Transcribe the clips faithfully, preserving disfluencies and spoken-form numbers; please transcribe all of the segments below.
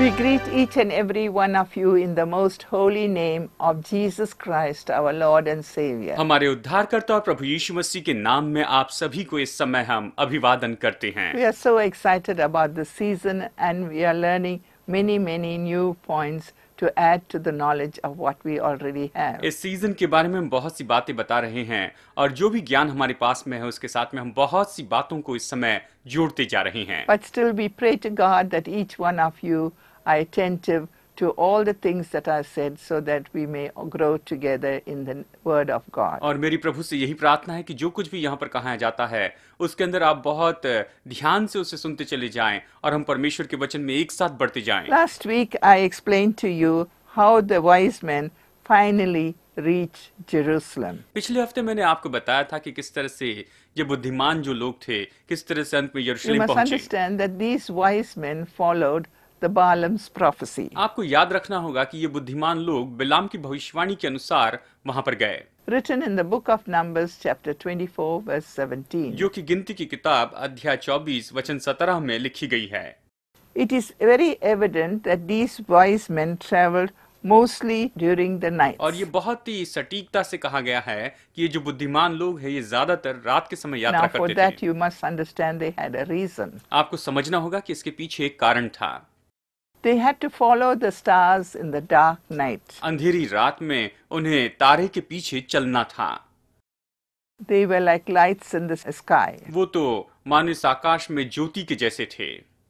We greet each and every one of you in the most holy name of Jesus Christ, our Lord and Savior. हमारे उद्धारकर्ता और प्रभु यीशु मसीह के नाम में आप सभी को इस समय हम अभिवादन करते हैं। We are so excited about the season and we are learning many many new points to add to the knowledge of what we already have. इस सीजन के बारे में हम बहुत सी बातें बता रहे हैं और जो भी ज्ञान हमारे पास में है उसके साथ में हम बहुत सी बातों को इस समय जोड़ते जा रहे हैं। But still we pray to God that each one of you are attentive to all the things that are said so that we may grow together in the word of God. और मेरी प्रभु से यही प्रार्थना है कि जो कुछ भी यहाँ पर कहा जाता है उसके अंदर आप बहुत ध्यान से उसे सुनते चले जाएं और हम परमेश्वर के वचन में एक साथ बढ़ते जाएं। Last week I explained to you how the wise men finally reached Jerusalem. पिछले हफ्ते मैंने आपको बताया था कि किस तरह से ये बुद्धिमान जो लोग थे किस तरह से अंत में You यरूशलेम must पहुंचे। understand that these wise men followed the Balaam's prophecy. आपको याद रखना होगा कि ये बुद्धिमान लोग बिलाम की भविष्यवाणी के अनुसार वहां पर गए, Written in the book of Numbers chapter twenty-four verse seventeen. जो कि गिनती की किताब अध्याय चौबीस वचन सत्रह में लिखी गई है। It is very evident that these wise men traveled mostly during the night. और ये बहुत ही सटीकता से कहा गया है कि ये जो बुद्धिमान लोग हैं ये ज्यादातर रात के समय यात्रा Now for करते that थे। you must understand they had a reason. आपको समझना होगा कि इसके पीछे एक कारण था। They had to follow the stars in the dark night. अंधेरी रात में उन्हें तारे के पीछे चलना था। They were like lights in the sky. वो तो मानो इस आकाश में ज्योति के जैसे थे।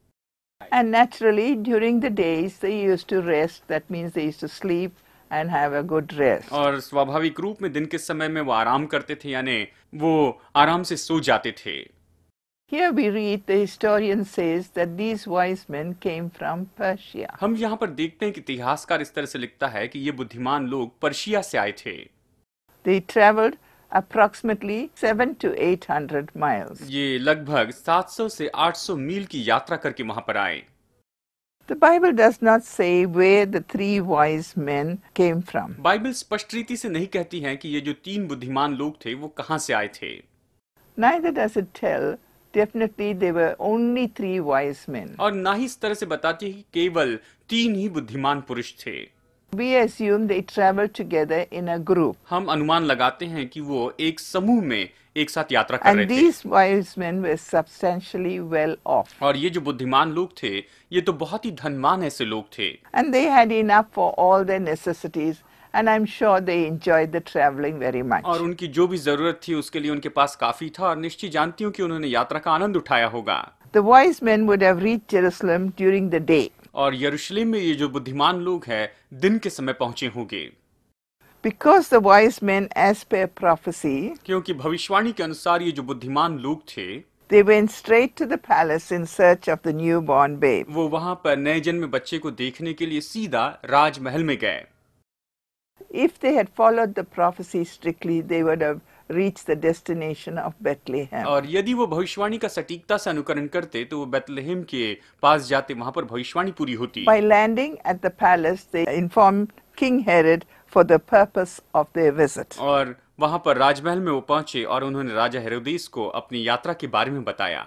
And naturally during the days they used to rest. That means they used to sleep and have a good rest. और स्वाभाविक रूप में दिन के समय में वो आराम करते थे, यानी वो आराम से सो जाते थे। Here we read the historian says that these wise men came from Persia. हम यहाँ पर देखते हैं कि इतिहासकार इस तरह से लिखता है कि ये बुद्धिमान लोग पर्शिया से आए थे। They traveled approximately seven to eight hundred miles. ये लगभग सात सौ से आठ सौ मील की यात्रा करके वहां पर आए। The Bible does not say where the three wise men came from. Bible स्पष्ट रीति से नहीं कहती है कि ये जो तीन बुद्धिमान लोग थे वो कहां से आए थे। Neither does it tell definitely they were only three wise men. और ना ही इस तरह से बताती है कि केवल तीन ही बुद्धिमान पुरुष थे। We assume they traveled together in a group. हम अनुमान लगाते हैं कि वो एक समूह में एक साथ यात्रा कर And रहे थे। these wise men were substantially well off. और ये जो बुद्धिमान लोग थे ये तो बहुत ही धनवान ऐसे लोग थे। And they had enough for all their necessities. And I'm sure they enjoyed the traveling very much. और उनकी जो भी जरूरत थी उसके लिए उनके पास काफी था और निश्चय जानती हूँ कि उन्होंने यात्रा का आनंद उठाया होगा। The wise men would have reached Jerusalem during the day. और यरूशलेम में ये जो बुद्धिमान लोग हैं दिन के समय पहुंचे होंगे। Because the wise men, as per prophecy, क्योंकि भविष्यवाणी के अनुसार ये जो बुद्धिमान लोग थे they went straight to the palace in search of the newborn babe. वो वहां पर नए जन्मे बच्चे को देखने के लिए सीधा राजमहल में गए। If they had followed the prophecy strictly, they would have reached the destination of Bethlehem. और यदि वो भविष्यवाणी का सटीकता से अनुकरण करते तो वो बेतलहम के पास जाते, वहां पर भविष्यवाणी पूरी होती। By landing at the palace, they informed King Herod for the purpose of their visit. और वहां पर राजमहल में वो पहुंचे और उन्होंने राजा हेरोदेस को अपनी यात्रा के बारे में बताया।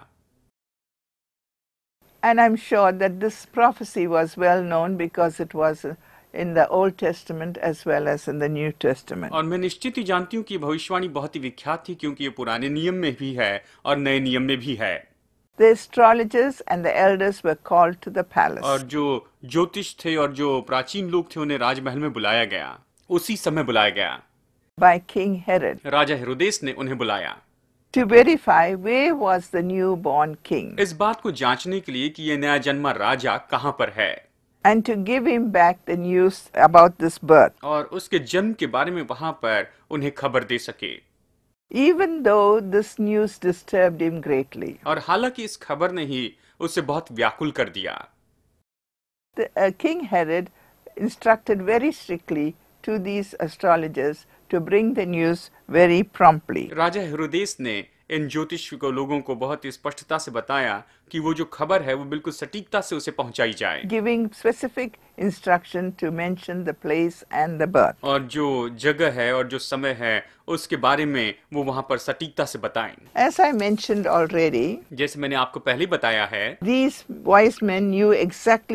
And I'm sure that this prophecy was well known because it was in the Old Testament as well as in the New Testament. और मैं निश्चित ही जानती हूँ कि भविष्यवाणी बहुत ही विख्यात थी क्योंकि ये पुराने नियम में भी है और नए नियम में भी है। The astrologers and the elders were called to the palace. और जो ज्योतिष थे और जो प्राचीन लोग थे उन्हें राजमहल में बुलाया गया, उसी समय बुलाया गया। By King Herod. राजा हेरोदेस ने उन्हें बुलाया To verify where was the newborn king. इस बात को जांचने के लिए कि ये नया जन्मा राजा कहाँ पर है। And to give him back the news about this birth. और उसके जन्म के बारे में वहां पर उन्हें खबर दे सके। Even though this news disturbed him greatly. और हालांकि इस खबर ने ही उसे बहुत व्याकुल कर दिया। The, uh, King Herod instructed very strictly to these astrologers to bring the news very promptly. राजा हेरोदेस ने इन ज्योतिष को लोगों को बहुत ही स्पष्टता से बताया कि वो जो खबर है वो बिल्कुल सटीकता से उसे पहुंचाई जाए। Giving specific instruction to mention the place and the birth. और जो जगह है और जो समय है उसके बारे में वो वहां पर सटीकता से बताएं। As I mentioned already, जैसे मैंने आपको पहले बताया है, these wise men knew exactly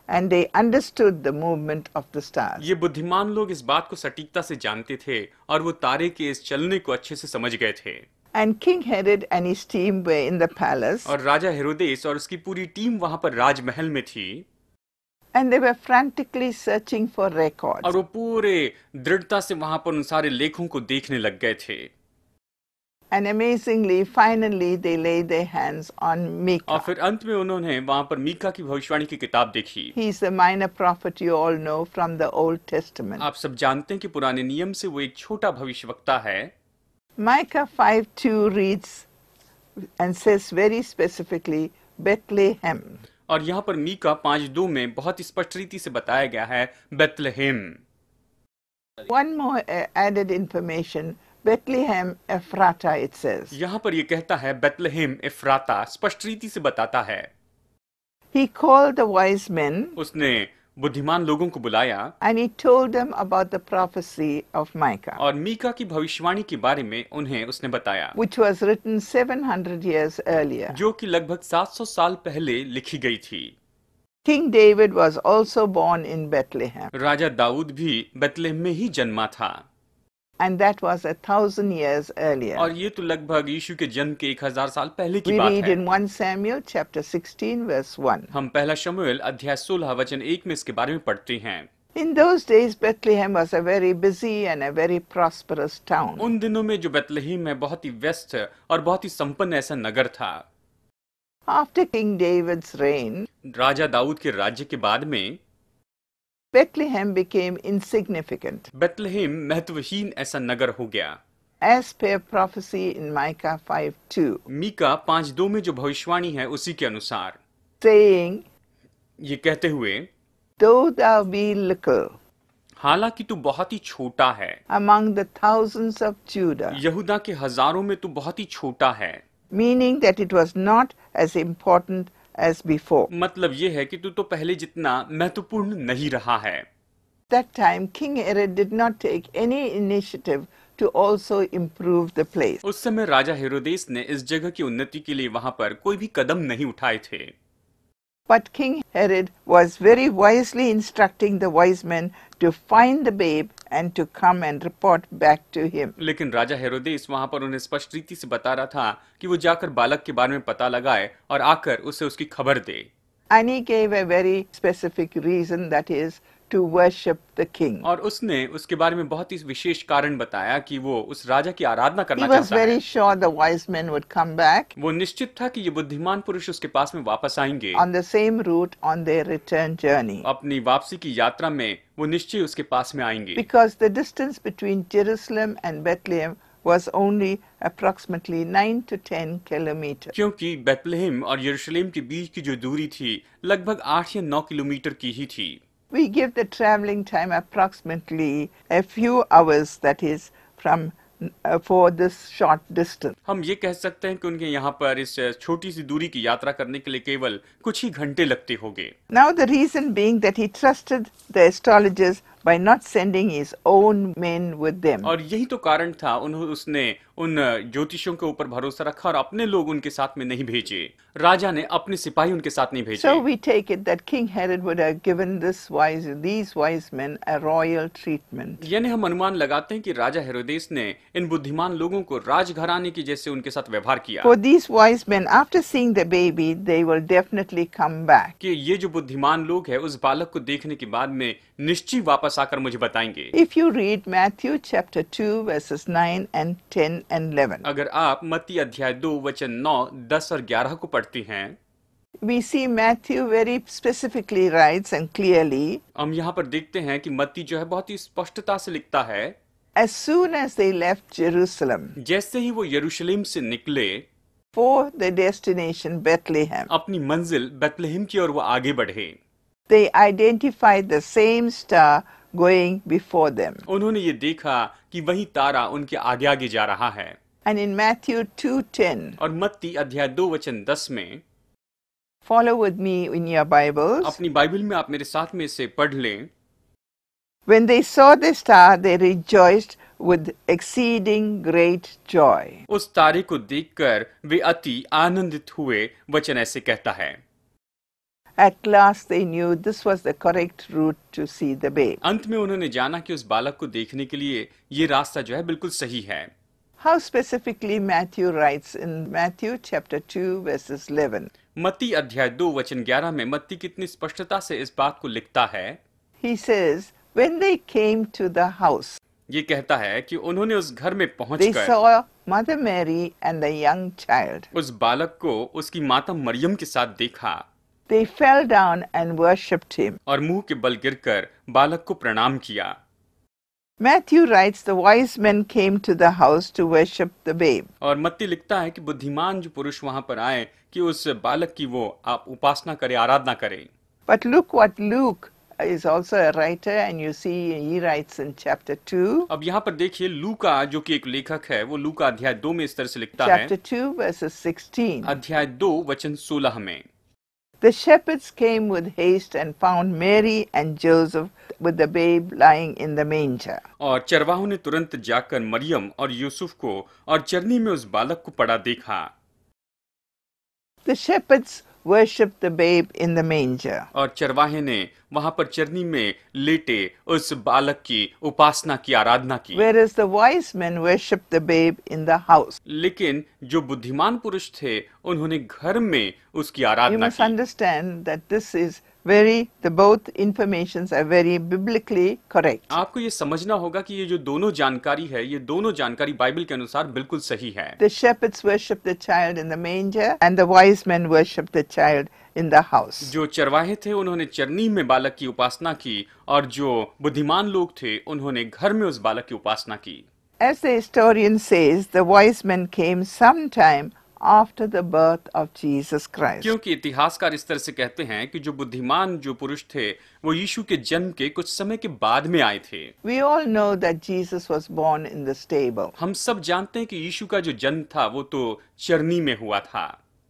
and they understood the movement of the stars. ये बुद्धिमान लोग इस बात को सटीकता से जानते थे और वो तारे के इस चलने को अच्छे से समझ गए थे। And King Herod and his team were in the palace, और राजा हेरोदेस और उसकी पूरी टीम वहां पर राजमहल में थी, and they were frantically searching for records. और वो पूरे दृढ़ता से वहां पर उन सारे लेखों को देखने लग गए थे। And amazingly, finally, they laid their hands on और Micah. फिर अंत में उन्होंने वहां पर मीका की भविष्यवाणी की किताब देखी। He's a minor prophet you all know from the Old Testament. आप सब जानते हैं कि पुराने नियम से वो एक छोटा भविष्यवक्ता है। Micah five two reads and says very specifically, Bethlehem. और यहाँ पर मीका पांच दो में बहुत ही स्पष्ट रीति से बताया गया है Bethlehem. One more uh, added information, Bethlehem Ephrata it says. यहाँ पर ये कहता है बेतलहेम एफ्राता, स्पष्ट रीति से बताता है। He called the wise men उसने बुद्धिमान लोगों को बुलाया and he told them about the prophecy of Micah, और मीका की भविष्यवाणी के बारे में उन्हें उसने बताया, which was written seven hundred years earlier. जो कि लगभग सात सौ साल पहले लिखी गई थी। King David was also born in Bethlehem, राजा दाऊद भी बेतलहेम में ही जन्मा था, and that was a thousand years earlier. और ये तो लगभग यीशु के जन्म के एक हजार साल पहले की We बात read है। in First Samuel chapter sixteen verse one. हम पहला शमूएल अध्याय सोलह वचन एक में इसके बारे में पढ़ते हैं। In those days Bethlehem was a very busy and a very prosperous town. उन दिनों में जो बेतलहेम है बहुत ही व्यस्त और बहुत ही संपन्न ऐसा नगर था। After King David's reign, राजा दाऊद के राज्य के बाद में Bethlehem became insignificant, बेतलहेम महत्वहीन ऐसा नगर हो गया। as per prophecy in Micah five two, Mika पांच दो में जो भविष्यवाणी है उसी के अनुसार, saying, ये कहते हुए, Though thou be little हालांकि तू बहुत ही छोटा है, among the thousands of Judah, यहूदा के हजारों में तू बहुत ही छोटा है, meaning that it was not as important as before. मतलब ये है कि तू तो पहले जितना महत्वपूर्ण नहीं रहा है। That time King Herod did not take any initiative to also improve the place. उस समय राजा हेरोदेस ने इस जगह की उन्नति के लिए वहां पर कोई भी कदम नहीं उठाए थे। But King Herod was very wisely instructing the wise men to find the babe and to come and report back to him. लेकिन राजा हेरोदेस वहां पर उन्हें स्पष्ट रीति से बता रहा था कि वो जाकर बालक के बारे में पता लगाए और आकर उसे उसकी खबर दे। And he gave a very specific reason, that is, to worship the king. और उसने उसके बारे में बहुत ही विशेष कारण बताया कि वो उस राजा की आराधना He करना was चाहता very है। sure the wise men would come back वो निश्चित था कि ये बुद्धिमान पुरुष उसके पास में वापस आएंगे। on the same route on their return journey, अपनी वापसी की यात्रा में वो निश्चय उसके पास में आएंगे, because the distance between Jerusalem and Bethlehem was only approximately nine to ten kilometers. क्योंकि बेतलहेम और यरूशलेम के बीच की जो दूरी थी लगभग आठ या नौ किलोमीटर की ही थी। We give the traveling time approximately a few hours, that is, from uh, for this short distance. हम ये कह सकते हैं कि उनके यहाँ पर इस छोटी सी दूरी की यात्रा करने के लिए केवल कुछ ही घंटे लगते होंगे। Now the reason being that he trusted the astrologers by not sending his own men with them. और यही तो कारण था उन्होंने उसने उन ज्योतिषियों के ऊपर भरोसा रखा और अपने लोग उनके साथ में नहीं भेजे। राजा ने अपने सिपाही उनके साथ नहीं भेजे। So we take it that King Herod would have given this wise, these wise men a royal treatment. यानी हम अनुमान लगाते हैं कि राजा हेरोदेस ने इन बुद्धिमान लोगों को राजघराने की जैसे उनके साथ व्यवहार किया। For these wise men, after seeing the baby, they will definitely come back. कि ये जो बुद्धिमान लोग हैं उस बालक को देखने के बाद में निश्चय वापस आकर मुझे बताएंगे। If you read Matthew chapter two verses nine and ten and eleven, अगर आप मत्ती अध्याय दो वचन नौ, दस और ग्यारह को पढ़ते हैं, we see Matthew very specifically writes and clearly, हम यहाँ पर देखते हैं कि मत्ती जो है बहुत ही स्पष्टता से लिखता है, as soon as they left Jerusalem जैसे ही वो यरूशलेम से निकले for the destination Bethlehem, अपनी मंजिल बेतलहेम की ओर वो आगे बढ़े, they identified the same star going before them. उन्होंने ये देखा कि वही तारा उनके आगे आगे जा रहा है। And in Matthew two ten, और मत्ती अध्याय दो वचन दस में, follow with me in your Bibles. अपनी बाइबल में आप मेरे साथ में इसे पढ़ लें। When they saw the star, they rejoiced with exceeding great joy. उस तारे को देखकर वे अति आनंदित हुए। वचन ऐसे कहता है, At last they knew this was the correct route to see the babe. अंत में उन्होंने जाना कि उस बालक को देखने के लिए ये रास्ता जो है बिल्कुल सही है। How specifically Matthew writes in Matthew chapter two verses eleven. मत्ती अध्याय दो वचन ग्यारह में मत्ती कितनी स्पष्टता से इस बात को लिखता है। He says, when they came to the house, ये कहता है कि उन्होंने उस घर में they पहुंचकर saw Mother Mary and the young child. उस बालक को उसकी माता मरियम के साथ देखा They fell down and worshipped him. और मुंह के बल गिरकर बालक को प्रणाम किया। Matthew writes the wise men came to the house to worship the babe. और मत्ती लिखता है कि बुद्धिमान जो पुरुष वहां पर आए कि उस बालक की वो आप उपासना करें, आराधना करें। But look what Luke is also a writer, and you see he writes in chapter two. अब यहाँ पर देखिए लूका जो कि एक लेखक है, वो लूका अध्याय दो में इस तरह से लिखता है। Chapter two verses sixteen. अध्याय दो वचन सोलह में The shepherds came with haste and found Mary and Joseph with the babe lying in the manger. और चरवाहों ने तुरंत जाकर मरियम और यूसुफ को और चरनी में उस बालक को पड़ा देखा। The shepherds worshipped the babe in the manger. और चरवाहे ने वहां पर चरनी में लेटे उस बालक की उपासना की, आराधना की। Whereas the wise men worshipped the babe in the house. लेकिन जो बुद्धिमान पुरुष थे उन्होंने घर में उसकी You आराधना must की। understand that this is very, the both informations are very biblically correct. आपको ये समझना होगा कि ये जो दोनों जानकारी है, ये दोनों जानकारी बाइबल के अनुसार बिल्कुल सही है। The shepherds worshipped the child in the manger, and the wise men worshipped the child in the house. जो चरवाहे थे उन्होंने चरनी में बालक की उपासना की और जो बुद्धिमान लोग थे उन्होंने घर में उस बालक की उपासना की। As the historian says, the wise men came sometime after the birth of Jesus Christ. क्योंकि इतिहासकार इस तरह से कहते हैं कि जो बुद्धिमान जो पुरुष थे वो यीशु के जन्म के कुछ समय के बाद में आए थे। We all know that Jesus was born in the stable हम सब जानते हैं कि यीशु का जो जन्म था वो तो चरनी में हुआ था,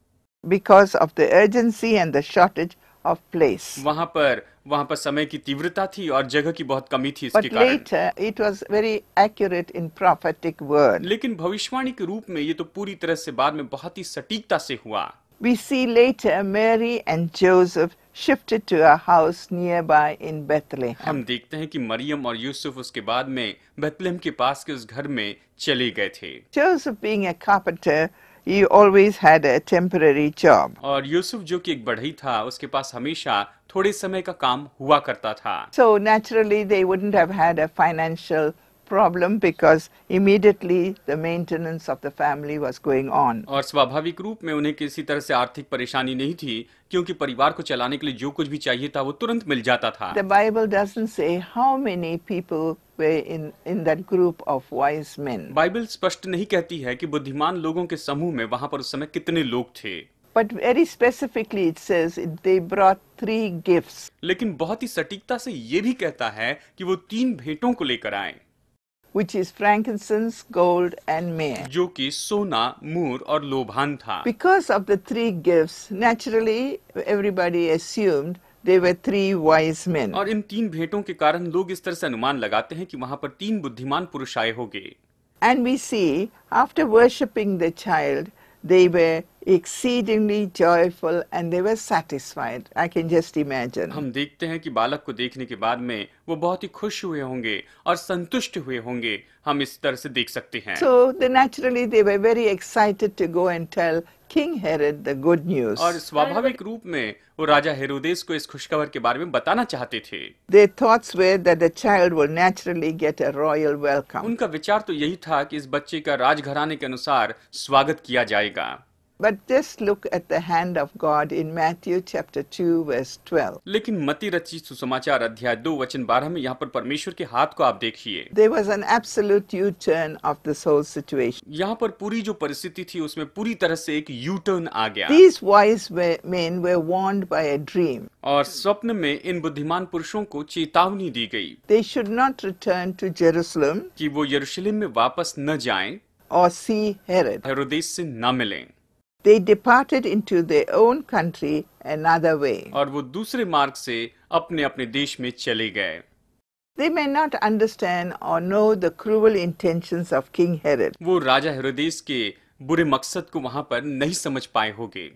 because of the urgency and the shortage of place. वहां पर वहां पर समय की तीव्रता थी और जगह की बहुत कमी थी इसके But कारण। later it was very accurate in prophetic word. लेकिन भविष्यवाणी के रूप में ये तो पूरी तरह से बाद में बहुत ही सटीकता से हुआ। We see later Mary and Joseph shifted to a house nearby in Bethlehem. हम देखते हैं कि मरियम और यूसुफ उसके बाद में बेथलेहम के पास के उस घर में चले गए थे। Joseph, being a carpenter, he always had a temporary job. और यूसुफ जो कि एक बढ़ई था, उसके पास हमेशा थोड़े समय का काम हुआ करता था। So naturally they wouldn't have had a financial problem because immediately the maintenance of the family was going on. और स्वाभाविक रूप में उन्हें किसी तरह से आर्थिक परेशानी नहीं थी क्योंकि परिवार को चलाने के लिए जो कुछ भी चाहिए था वो तुरंत मिल जाता था। The Bible doesn't say how many people were in in that group of wise men. Bible स्पष्ट नहीं कहती है कि बुद्धिमान लोगों के समूह में वहां पर उस समय कितने लोग थे। But very specifically it says it, they brought three gifts. लेकिन बहुत ही सटीकता से ये भी कहता है कि वो तीन भेंटों को लेकर आए, which is frankincense, gold and myrrh. जो कि सोना, मूर और लोभान था। Because of the three gifts, naturally everybody assumed they were three wise men. और इन तीन भेंटों के कारण लोग इस तरह से अनुमान लगाते हैं कि वहां पर तीन बुद्धिमान पुरुष आए होंगे। And we see, after worshipping the child, they were exceedingly joyful and they were satisfied. I can just imagine. हम देखते हैं कि बालक को देखने के बाद में वो बहुत ही खुश हुए होंगे और संतुष्ट हुए होंगे, हम इस तरह से देख सकते हैं। So they naturally they were very excited to go and tell King Herod the good news. और स्वाभाविक रूप में वो राजा हेरोदेस को इस खुशखबर के बारे में बताना चाहते थे। Their thoughts were that the child will naturally get a royal welcome. उनका विचार तो यही था कि इस बच्चे का राजघराने के अनुसार स्वागत किया जाएगा। But just look at the hand of God in Matthew chapter two verse twelve. लेकिन मत्ती रची सुसमाचार अध्याय दो वचन बारह में यहाँ पर परमेश्वर के हाथ को आप देखिए। There was an absolute U-turn of this whole situation. यहाँ पर पूरी जो परिस्थिति थी उसमें पूरी तरह से एक यू टर्न आ गया। These wise men were warned by a dream. और स्वप्न में इन बुद्धिमान पुरुषों को चेतावनी दी गई They should not return to Jerusalem कि वो यरूशलेम में वापस न जाएं or see Herod. हेरोदेस से न मिलें। They departed into their own country another way. और वो दूसरे मार्ग से अपने अपने देश में चले गए। They may not understand or know the cruel intentions of King Herod. वो राजा हेरोदेस के बुरे मकसद को वहां पर नहीं समझ पाए होंगे।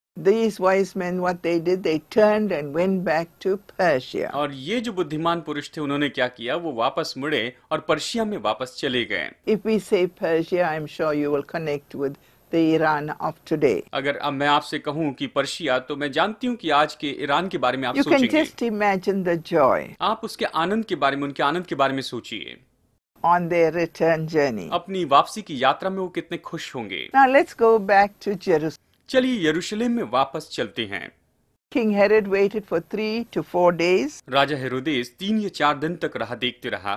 These wise men, what they did, they turned and went back to Persia. और ये जो बुद्धिमान पुरुष थे उन्होंने क्या किया, वो वापस मुड़े और पर्शिया में वापस चले गए। If we say Persia, I'm sure you will connect with the Iran of today. अगर अब मैं आपसे कहूं कि पर्शिया, तो मैं जानती हूं कि आज के ईरान के बारे में आप You can सोचेंगे। just imagine the joy आप उसके आनंद के बारे में, उनके आनंद के बारे में सोचिए। on their return journey. अपनी वापसी की यात्रा में वो कितने खुश होंगे। Now let's go back to Jerusalem. चलिए यरूशलेम में वापस चलते हैं। King Herod waited for three to four days, राजा हेरोदेस तीन या चार दिन तक राह देखते रहा।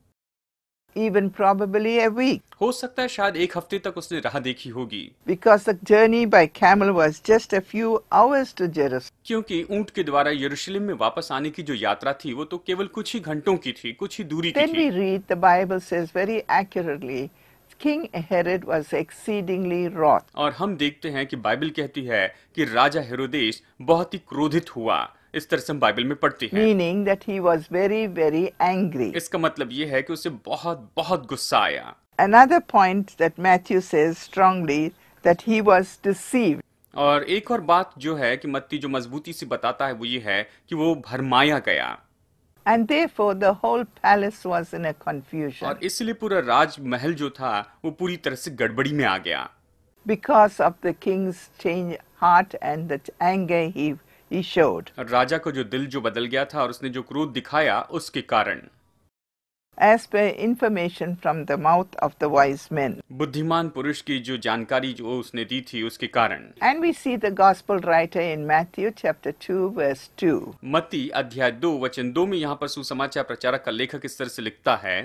even probably a week, हो सकता है शायद एक हफ्ते तक उसने राह देखी होगी, because the journey by camel was just a few hours to Jerusalem. क्योंकि ऊंट के द्वारा यरूशलेम में वापस आने की जो यात्रा थी वो तो केवल कुछ ही घंटों की थी, कुछ ही दूरी की Then we थी। read, the Bible says very accurately, King Herod was exceedingly wroth. और हम देखते हैं कि बाइबल कहती है कि राजा हेरोदेस बहुत ही क्रोधित हुआ। इस तरह से हम बाइबल में पढ़ते हैं, Meaning that he was very, very angry. इसका मतलब ये है कि उसे बहुत बहुत गुस्सा आया। Another point that Matthew says strongly, that he was deceived. और एक और बात जो है कि मत्ती जो मजबूती से बताता है वो ये है कि वो भरमाया गया, And therefore the whole palace was in a confusion और इसलिए पूरा राजमहल जो था वो पूरी तरह से गड़बड़ी में आ गया, because of the king's change heart and the anger he, he showed. और राजा को जो दिल जो बदल गया था और उसने जो क्रोध दिखाया उसके कारण। As per information from the mouth of the wise men. बुद्धिमान पुरुष की जो जानकारी जो उसने दी थी उसके कारण। And we see the gospel writer in Matthew chapter two verse two. मत्ती अध्याय दो वचन दो में यहाँ पर सुसमाचार प्रचारक का लेखक इस तरह से लिखता है।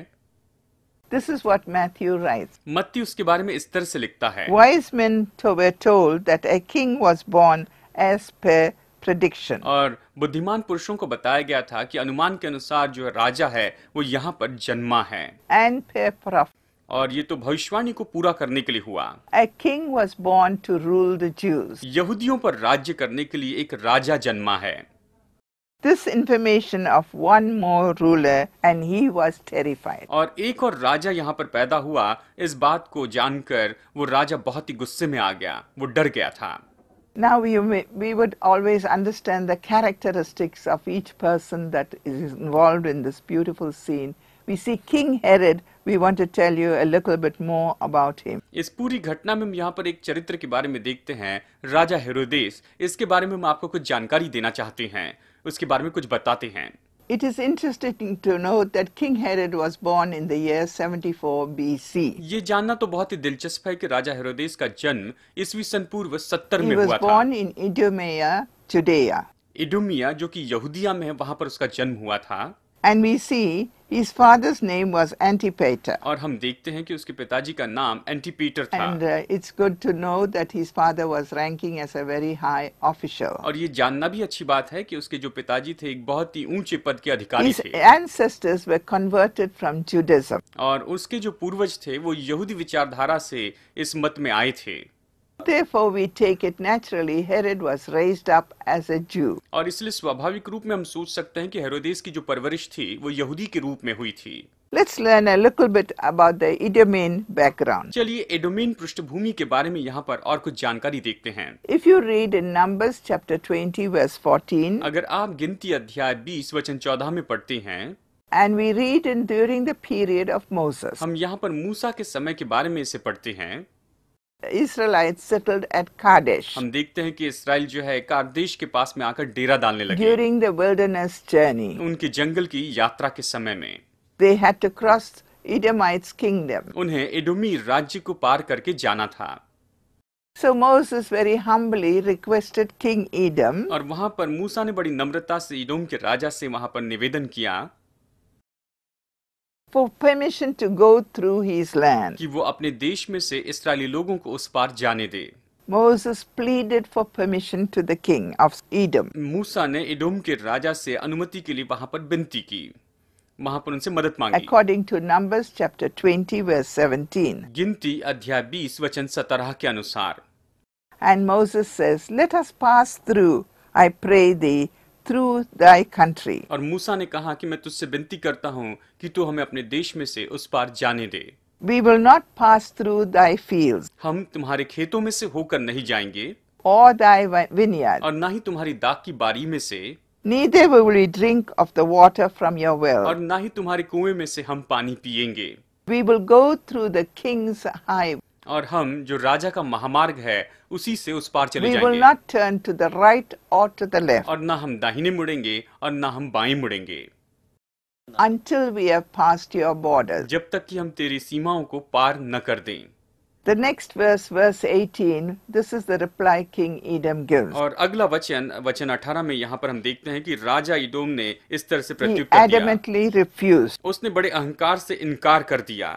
This is what Matthew writes. मत्ती उसके बारे में इस तरह से लिखता है, Wise men to- were told that a king was born as per prediction. और बुद्धिमान पुरुषों को बताया गया था कि अनुमान के अनुसार जो राजा है वो यहाँ पर जन्मा है, And per prophet. और ये तो भविष्यवाणी को पूरा करने के लिए हुआ। A king was born to rule the Jews. यहूदियों पर राज्य करने के लिए एक राजा जन्मा है। This information of one more ruler, and he was terrified. और एक और राजा यहाँ पर पैदा हुआ, इस बात को जानकर वो राजा बहुत ही गुस्से में आ गया, वो डर गया था। Now we, may- we would always understand the characteristics of each person that is involved in this beautiful scene. We see King Herod. We want to tell you a little bit more about him. इस पूरी घटना में हम यहाँ पर एक चरित्र के बारे में देखते हैं, राजा हेरोदेस। इसके बारे में हम आपको कुछ जानकारी देना चाहते हैं, उसके बारे में कुछ बताते हैं। It is interesting to note that King Herod was born in the year seventy-four B C. ये जानना तो बहुत ही दिलचस्प है कि राजा हेरोदेस का जन्म ईस्वी सन पूर्व सत्तर He में was हुआ था। born in Idumea, Judea. इडुमिया जो कि यहूदिया में है, वहां पर उसका जन्म हुआ था। And we see his father's name was Antipater. और हम देखते हैं कि उसके पिताजी का नाम एंटीपीटर था। And uh, it's good to know that his father was ranking as a very high official. और ये जानना भी अच्छी बात है कि उसके जो पिताजी थे एक बहुत ही ऊंचे पद के अधिकारी His थे, ancestors were converted from Judaism. और उसके जो पूर्वज थे वो यहूदी विचारधारा से इस मत में आए थे। Therefore, we take it naturally Herod was raised up as a Jew. और इसलिए स्वाभाविक रूप में हम सोच सकते हैं कि हेरोदेस की जो परवरिश थी वो यहूदी के रूप में हुई थी। Let's learn a little bit about the Idumean background. चलिए एडोमेन पृष्ठभूमि के बारे में यहाँ पर और कुछ जानकारी देखते हैं। If you read in Numbers chapter twenty verse fourteen, अगर आप गिनती अध्याय बीस वचन चौदह में पढ़ते हैं, and we read in during the period of Moses, हम यहाँ पर मूसा के समय के बारे में इसे पढ़ते हैं। the Israelites settled at Kadesh हम देखते हैं कि इसराइल जो है कादेश के पास में आकर डेरा डालने लगे। during the wilderness journey. उनके जंगल की यात्रा के समय में They had to cross Edomites' kingdom. उन्हें एडोमी राज्य को पार करके जाना था, So Moses very humbly requested King Edom और वहां पर मूसा ने बड़ी नम्रता से एडोम के राजा से वहां पर निवेदन किया for permission to go through his land. कि वो अपने देश में से इस्राएली लोगों को उस पार जाने दे। Moses pleaded for permission to the king of Edom. मूसा ने एडोम के राजा से अनुमति के लिए वहां पर विनती की, वहां पर उनसे मदद मांगी। According to Numbers chapter twenty verse seventeen. गिनती अध्याय बीस वचन सत्रह के अनुसार। And Moses says, let us pass through, I pray thee, through thy country. और मूसा ने कहा कि मैं तुझसे विनती करता हूँ कि तू हमें अपने देश में से उस पार जाने दे। We will not pass through thy fields, हम तुम्हारे खेतों में से होकर नहीं जाएंगे, or thy vi- vineyard. और ना ही तुम्हारी दाख की बारी में से, Neither will we drink of the water from your और well. ना ही तुम्हारे कुएं में से हम पानी पिएंगे। We will go through the king's highway. और हम जो राजा का महामार्ग है उसी से उस पार चले We will जाएंगे, not turn to the right or to the left और ना हम दाहिने मुड़ेंगे और ना हम बाएं मुड़ेंगे, until we have passed your borders. जब तक कि हम तेरी सीमाओं को पार न कर दें। The next verse, verse eighteen, this is the reply King Edom gives. और अगला वचन वचन अठारह में यहाँ पर हम देखते हैं कि राजा इदोम ने इस तरह से He प्रत्युत्तर दिया। adamantly refused, उसने बड़े अहंकार से इनकार कर दिया,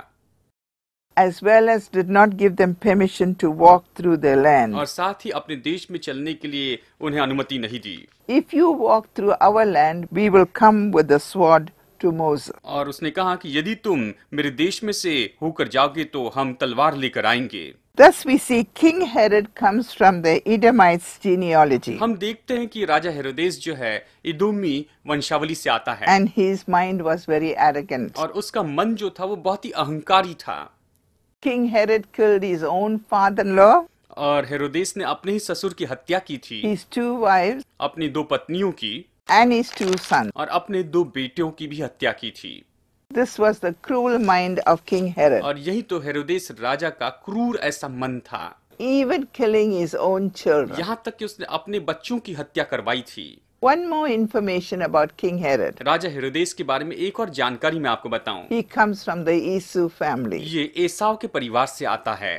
as well as did not give them permission to walk through their land. और साथ ही अपने देश में चलने के लिए उन्हें अनुमति नहीं दी। If you walk through our land, we will come with the sword to Moses. और उसने कहा कि यदि तुम मेरे देश में से होकर जाओगे तो हम तलवार लेकर आएंगे। Thus we see King Herod comes from the Edomites genealogy, हम देखते हैं कि राजा हेरोदेस जो है इदोमी वंशावली से आता है, and his mind was very arrogant. और उसका मन जो था वो बहुत ही अहंकारी था। King Herod killed his own father-in-law, और हेरोदेस ने अपने ही ससुर की हत्या की थी, his two wives, अपनी दो पत्नियों की and his two sons. और अपने दो बेटियों की भी हत्या की थी। This was the cruel mind of King Herod, और यही तो हेरोदेस राजा का क्रूर ऐसा मन था, even killing his own children. यहाँ तक कि उसने अपने बच्चों की हत्या करवाई थी। One more information about King Herod. राजा हेरोदेस के बारे में एक और जानकारी मैं आपको बताऊं, He comes from the Esau family. ये एसाव के परिवार से आता है।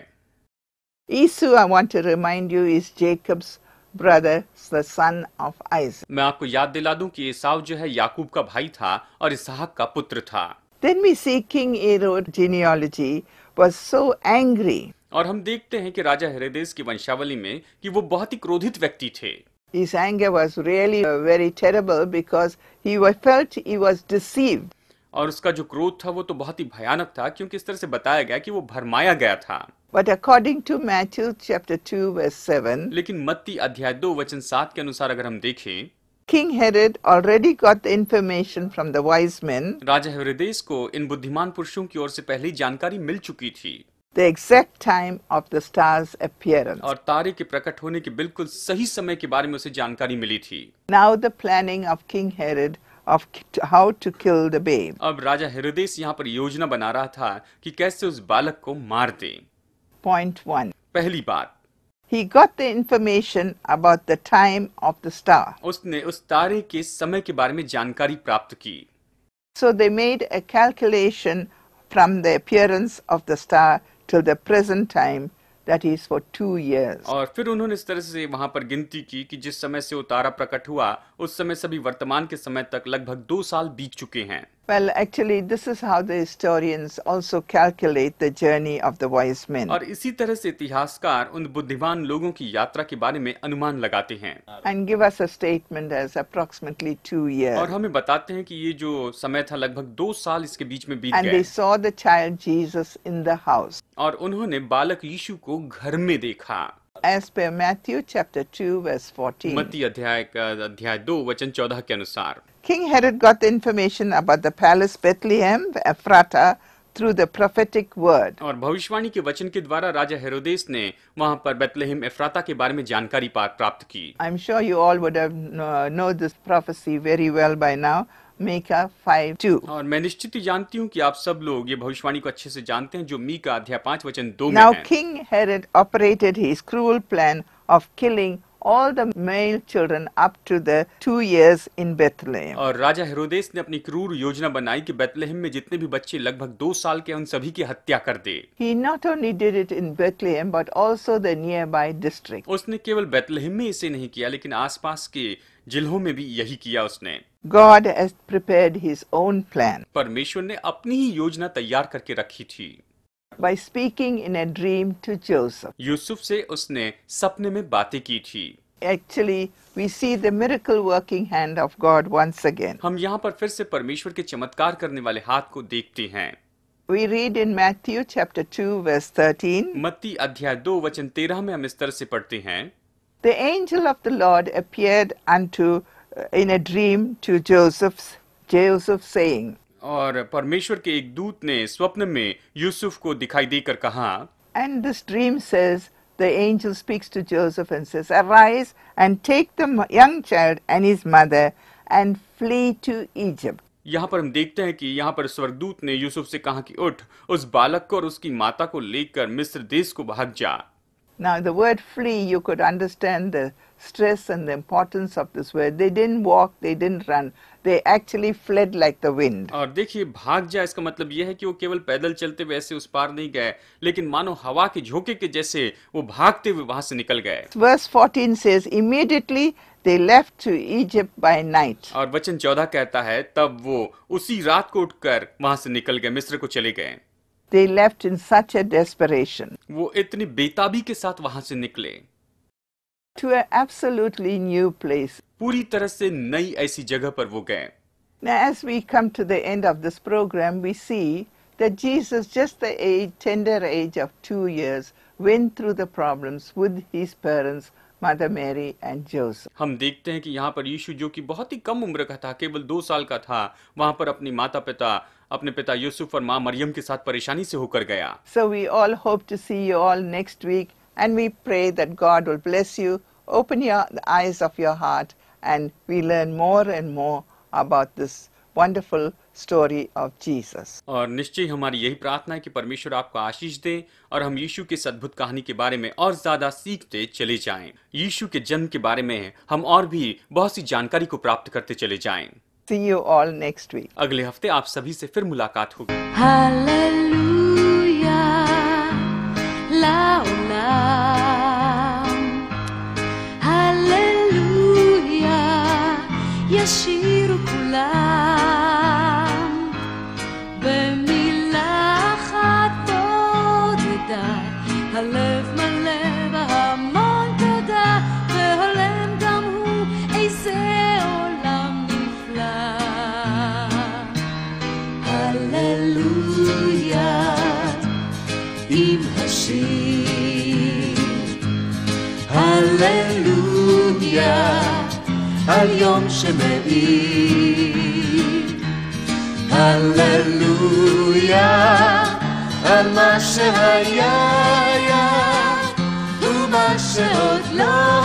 Esau, I want to remind you, is Jacob's brother, the son of Isaac. मैं आपको याद दिला दूं कि एसाव जो है याकूब का भाई था और इसहाक का पुत्र था। Then we see King Herod genealogy was so angry. और हम देखते हैं कि राजा हेरोदेस की वंशावली में कि वो बहुत ही क्रोधित व्यक्ति थे। His anger was really uh, very terrible because he was, felt he was deceived. और उसका जो क्रोध था वो तो बहुत ही भयानक था, क्योंकि इस तरह से बताया गया कि वो भरमाया गया था। But according to Matthew chapter two verse seven, लेकिन मत्ती अध्याय दो वचन सात के अनुसार अगर हम देखें, King Herod already got the information from the wise men, राजा हेरोदेस को इन बुद्धिमान पुरुषों की ओर से पहले ही जानकारी मिल चुकी थी, the exact time of the star's appearance. और तारे के प्रकट होने के बिल्कुल सही समय के बारे में उसे जानकारी मिली थी। Now the planning of King Herod of k- how to kill the babe. अब राजा हेरोदेस यहाँ पर योजना बना रहा था कि कैसे उस बालक को मार दे। Point one. पहली बात, He got the information about the time of the star. उसने उस तारे के समय के बारे में जानकारी प्राप्त की। So they made a calculation from the appearance of the star till the present time, that is for two years. और फिर उन्होंने इस तरह से वहां पर गिनती की कि जिस समय से वो तारा प्रकट हुआ उस समय से भी वर्तमान के समय तक लगभग दो साल बीत चुके हैं। Well, actually, this is how the historians also calculate the journey of the wise men और इसी तरह से इतिहासकार उन बुद्धिमान लोगों की यात्रा के बारे में अनुमान लगाते हैं and give us a statement as approximately two years. और हमें बताते हैं कि ये जो समय था लगभग दो साल इसके बीच में बीत And गए, they saw the child Jesus in the house. और उन्होंने बालक यीशु को घर में देखा। As per Matthew chapter two verse fourteen. मत्ती अध्याय का अध्याय दो वचन चौदह के अनुसार King Herod got the information about the palace Bethlehem, Ephrata, through the prophetic word. और भविष्यवाणी के वचन के द्वारा राजा हेरोदेस ने वहां पर बेतलेहम एफ्राता के बारे में जानकारी पा- प्राप्त की। I'm sure you all would have know, know this prophecy very well by now. Micah five two. और मैं निश्चित ही जानती हूँ कि आप सब लोग ये भविष्यवाणी को अच्छे से जानते हैं जो मीका अध्याय पांच वचन दो में Now है। King Herod operated his cruel plan of killing all the male children up to the two years in Bethlehem. और राजा हेरोदेस ने अपनी क्रूर योजना बनाई कि बेतलेहम में जितने भी बच्चे लगभग दो साल के हैं, उन सभी की हत्या कर दे। He not only did it in Bethlehem but also the nearby district. उसने केवल बेतलेहम में इसे नहीं किया, लेकिन आसपास के जिलों में भी यही किया उसने। God has prepared his own plan परमेश्वर ने अपनी ही योजना तैयार करके रखी थी। by speaking in a dream to Joseph. Yusuf से उसने सपने में बातें की थी। Actually, we see the miracle working hand of God once again. हम यहाँ पर फिर से परमेश्वर के चमत्कार करने वाले हाथ को देखते हैं। We read in Matthew chapter two verse thirteen. मत्ती अध्याय दो वचन तेरह में हम इस तरह से पढ़ते हैं, The angel of the Lord appeared unto uh, in a dream to Joseph, Joseph saying, और परमेश्वर के एक दूत ने स्वप्न में यूसुफ को दिखाई देकर कहा, and this dream says, the angel speaks to Joseph and says, "Arise and take the m- young child and his mother and flee to Egypt." यहाँ पर हम देखते हैं कि यहाँ पर स्वर्गदूत ने यूसुफ से कहा कि उठ, उस बालक को और उसकी माता को लेकर मिस्र देश को भाग जा। Now the word flee, you could understand the stress and the importance of this word. They didn't walk, they didn't run. They actually fled like the wind. और देखिए, भाग जा इसका मतलब यह है कि वो केवल पैदल चलते हुए ऐसे उस पार नहीं गए, लेकिन मानो हवा के झोंके के जैसे वो भागते हुए वहां से निकल गए। Verse fourteen says, immediately they left to Egypt by night. और वचन चौदह कहता है, तब वो उसी रात को उठकर वहां से निकल गए, मिस्र को चले गए। They left in such a desperation. वो इतनी बेताबी के साथ वहां से निकले, To an absolutely new place. पूरी तरह से नई ऐसी जगह पर वो गए। Now as we come to the end of this program, we see that Jesus, just the age, tender age of two years, went through the problems with his parents, Mother Mary and Joseph. हम देखते हैं कि यहाँ पर यीशु, जो कि बहुत ही कम उम्र का था, केवल दो साल का था, वहां पर अपनी माता पिता, अपने पिता यूसुफ और माँ मरियम के साथ परेशानी से होकर गया। So we all hope to see you all next week, and we pray that God will bless you, open your the eyes of your heart, and we learn more and more about this wonderful story of Jesus. और निश्चय हमारी यही प्रार्थना है कि परमेश्वर आपको आशीष दे और हम यीशु की अद्भुत कहानी के बारे में और ज्यादा सीखते चले जाएं। यीशु के जन्म के बारे में हम और भी बहुत सी जानकारी को प्राप्त करते चले जाएं। See you all next week. अगले हफ्ते आप सभी से फिर मुलाकात होगी। Hallelujah, לעולם. Hallelujah, ישירו כולם. במילה אחת תודה, הלב מלא בהמון תודה, והולם גם הוא איזה עולם נפלא. הללויה, עם השיר, הללויה, על יום שמאיר, הללויה, על מה שהיה היה ומה שעוד לא